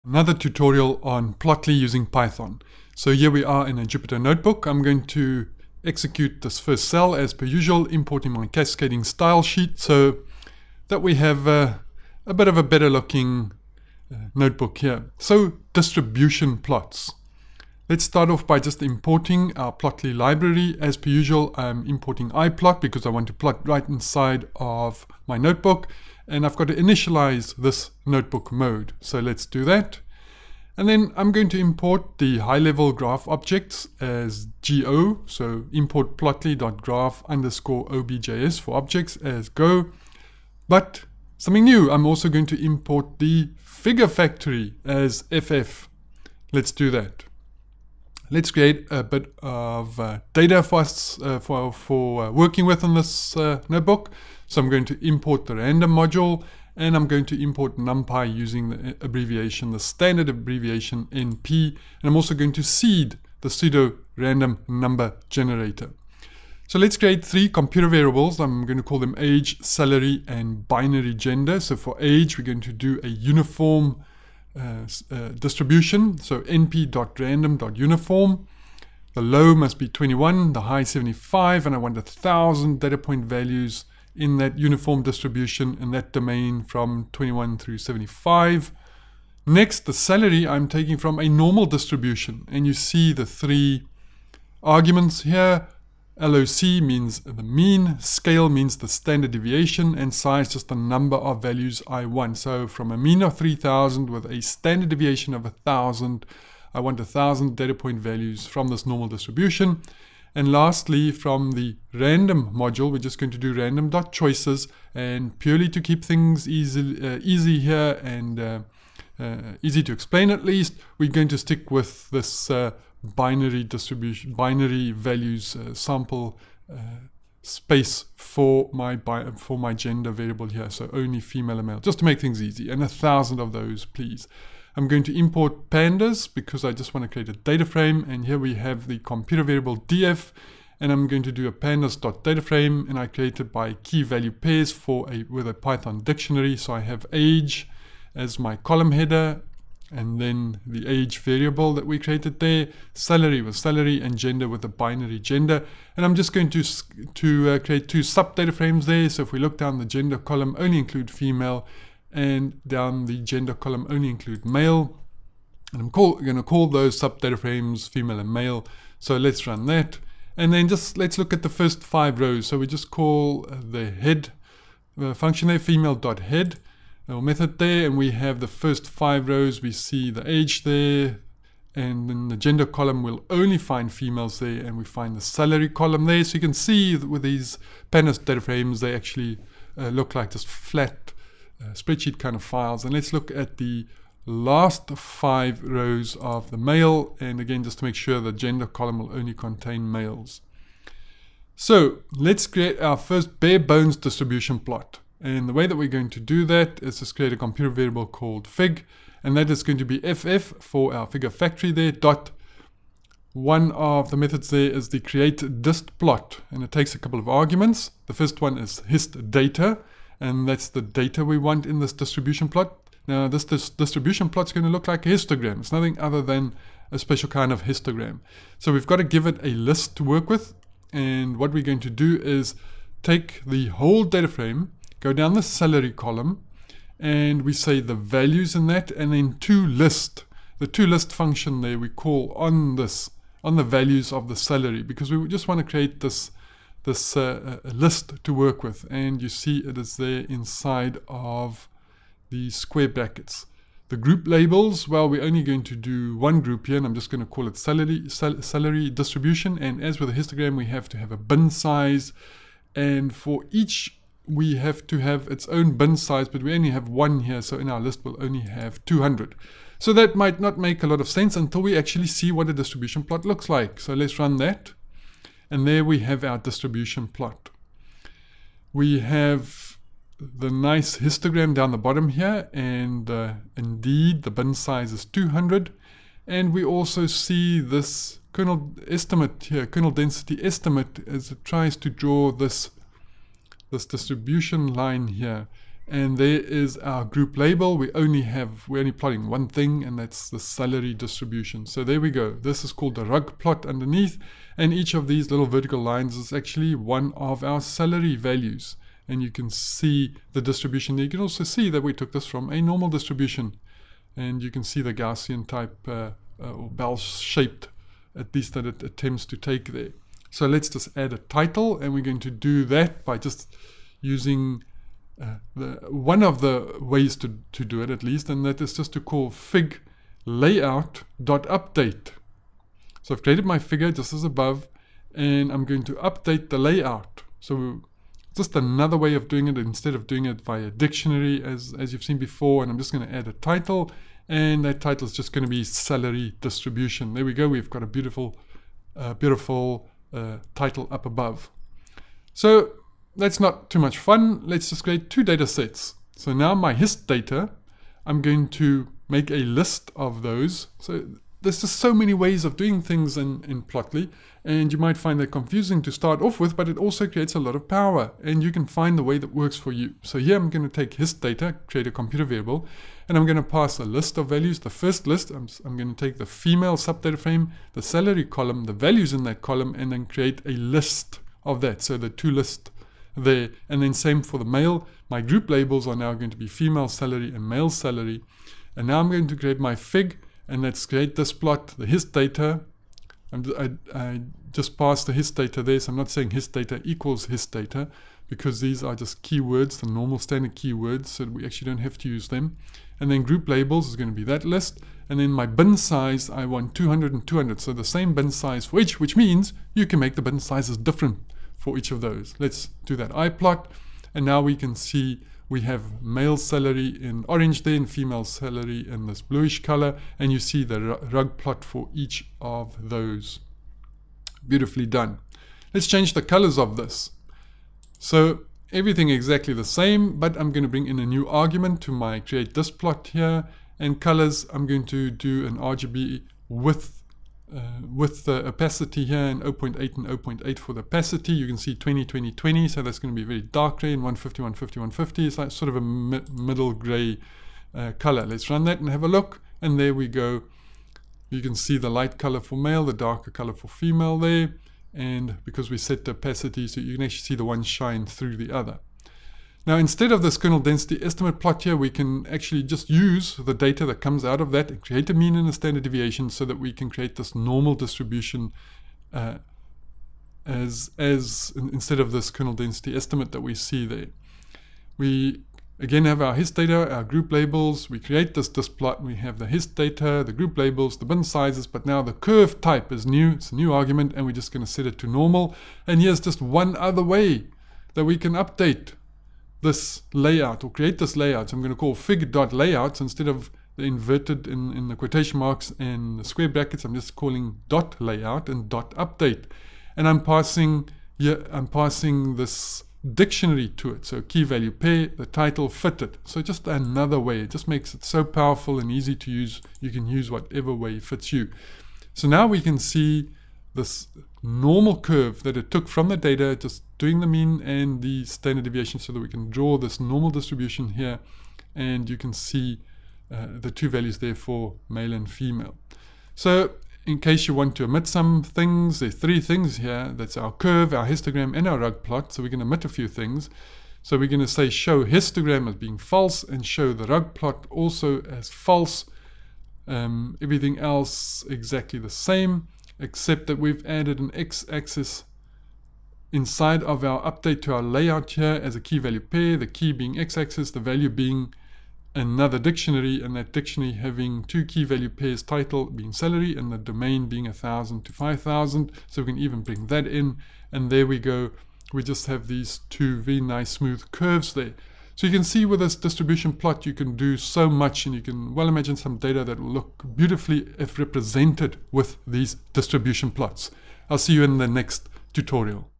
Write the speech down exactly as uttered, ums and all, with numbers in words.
Another tutorial on Plotly using Python. So here we are in a Jupyter notebook. I'm going to execute this first cell as per usual, importing my cascading style sheet so that we have uh, a bit of a better looking uh, notebook here. So distribution plots. Let's start off by just importing our Plotly library. As per usual, I'm importing iplot because I want to plot right inside of my notebook. And I've got to initialize this notebook mode. So let's do that. And then I'm going to import the high-level graph objects as Go. So import plotly.graph underscore objs for objects as Go. But something new, I'm also going to import the figure factory as ff. Let's do that. Let's create a bit of uh, data for us uh, for, for uh, working with in this uh, notebook. So I'm going to import the random module, and I'm going to import NumPy using the abbreviation, the standard abbreviation N P. And I'm also going to seed the pseudo random number generator. So let's create three computer variables. I'm going to call them age, salary, and binary gender. So for age, we're going to do a uniform Uh, uh, distribution, so np.random.uniform. The low must be twenty-one, the high seventy-five, and I want a thousand data point values in that uniform distribution in that domain from twenty-one through seventy-five. Next, the salary I'm taking from a normal distribution, and you see the three arguments here. L O C means the mean, scale means the standard deviation, and size just the number of values I want. So from a mean of three thousand with a standard deviation of one thousand, I want one thousand data point values from this normal distribution. And lastly, from the random module, we're just going to do random.choices, and purely to keep things easy, uh, easy here and uh, uh, easy to explain at least, we're going to stick with this uh, binary distribution, binary values uh, sample uh, space for my bi for my gender variable here. So only female and male, just to make things easy, and a thousand of those, please. I'm going to import pandas because I just want to create a data frame, and here we have the computer variable df, and I'm going to do a pandas.dataframe, and I created by key value pairs for a with a Python dictionary. So I have age as my column header, and then the age variable that we created there, salary with salary, and gender with a binary gender. And I'm just going to, to uh, create two sub data frames there. So if we look down the gender column, only include female, and down the gender column, only include male. And I'm going to call those sub data frames female and male. So let's run that. And then just let's look at the first five rows. So we just call the head uh, function there, female.head. method there, and we have the first five rows. We see the age there, and in the gender column we'll only find females there, and we find the salary column there. So you can see that with these pandas data frames, they actually uh, look like just flat uh, spreadsheet kind of files. And let's look at the last five rows of the male, and again just to make sure the gender column will only contain males. So let's create our first bare bones distribution plot. And the way that we're going to do that is just create a computer variable called fig, and that is going to be ff for our figure factory there, dot. One of the methods there is the create dist plot, and it takes a couple of arguments. The first one is hist data, and that's the data we want in this distribution plot. Now this, this distribution plot is going to look like a histogram. It's nothing other than a special kind of histogram. So we've got to give it a list to work with, and what we're going to do is take the whole data frame, go down the salary column, and we say the values in that, and then to list. The to list function there we call on this, on the values of the salary, because we just want to create this, this uh, list to work with. And you see it is there inside of the square brackets. The group labels, well, we're only going to do one group here, and I'm just going to call it salary, sal salary distribution. And as with a histogram, we have to have a bin size, and for each we have to have its own bin size, but we only have one here, so in our list we'll only have two hundred. So that might not make a lot of sense until we actually see what a distribution plot looks like. So let's run that, and there we have our distribution plot. We have the nice histogram down the bottom here, and uh, indeed the bin size is two hundred, and we also see this kernel estimate here, kernel density estimate, as it tries to draw this this distribution line here, And there is our group label. We only have, we're only plotting one thing, and that's the salary distribution. So there we go. This is called the rug plot underneath. And each of these little vertical lines is actually one of our salary values. And you can see the distribution there. You can also see that we took this from a normal distribution. And you can see the Gaussian type uh, uh, or bell-shaped, at least that it attempts to take there. So let's just add a title, and we're going to do that by just using uh, the one of the ways to, to do it at least, and that is just to call fig layout.update. So I've created my figure just as above, and I'm going to update the layout. So just another way of doing it instead of doing it via dictionary as, as you've seen before, and I'm just going to add a title, and that title is just going to be salary distribution. There we go. We've got a beautiful, uh, beautiful uh, title up above. So that's not too much fun. Let's just create two data sets. So now my hist data, I'm going to make a list of those. So there's just so many ways of doing things in, in Plotly, and you might find that confusing to start off with, but it also creates a lot of power, and you can find the way that works for you. So here I'm going to take hist data, create a computer variable, and I'm going to pass a list of values. The first list, I'm, I'm going to take the female subdata frame, the salary column, the values in that column, and then create a list of that. So the two lists there, and then same for the male. My group labels are now going to be female salary and male salary. And now I'm going to create my fig, and let's create this plot, the hist data. I'm, I, I just passed the hist data there, so I'm not saying hist data equals hist data, because these are just keywords, the normal standard keywords, so we actually don't have to use them. And then group labels is going to be that list. And then my bin size, I want two hundred and two hundred, so the same bin size for each, which means you can make the bin sizes different for each of those. Let's do that I plot, and now we can see we have male salary in orange there and female salary in this bluish color, and you see the rug plot for each of those. Beautifully done. Let's change the colors of this. So everything exactly the same, but I'm going to bring in a new argument to my create this plot here, and colors I'm going to do an R G B with Uh, with the opacity here in zero point eight and zero point eight for the opacity. You can see twenty, twenty, twenty, so that's going to be very dark gray, and one fifty, one fifty, one fifty. It's like sort of a mi middle gray uh, color. Let's run that and have a look, and there we go. You can see the light color for male, the darker color for female there, and because we set the opacity, so you can actually see the one shine through the other. Now, instead of this kernel density estimate plot here, we can actually just use the data that comes out of that and create a mean and a standard deviation so that we can create this normal distribution uh, as, as instead of this kernel density estimate that we see there. We again have our hist data, our group labels. We create this, this plot. We have the hist data, the group labels, the bin sizes, but now the curve type is new. It's a new argument, and we're just going to set it to normal. And here's just one other way that we can update this layout or create this layout. So I'm going to call fig.layouts instead of the inverted in, in the quotation marks and the square brackets. I'm just calling dot layout and dot update. And I'm passing here, I'm passing this dictionary to it. So key value pair, the title, fitted. So just another way. It just makes it so powerful and easy to use. You can use whatever way fits you. So now we can see this normal curve that it took from the data, just doing the mean and the standard deviation, so that we can draw this normal distribution here, and you can see uh, the two values there for male and female. So in case you want to omit some things, there's three things here. That's our curve, our histogram, and our rug plot. So we can omit a few things. So we're going to say show histogram as being false and show the rug plot also as false. Um, everything else exactly the same, except that we've added an x-axis inside of our update to our layout here as a key value pair, the key being x-axis, the value being another dictionary, and that dictionary having two key value pairs, title being salary and the domain being one thousand to five thousand. So we can even bring that in, and there we go. We just have these two very nice smooth curves there. So you can see with this distribution plot you can do so much, and you can well imagine some data that will look beautifully if represented with these distribution plots. I'll see you in the next tutorial.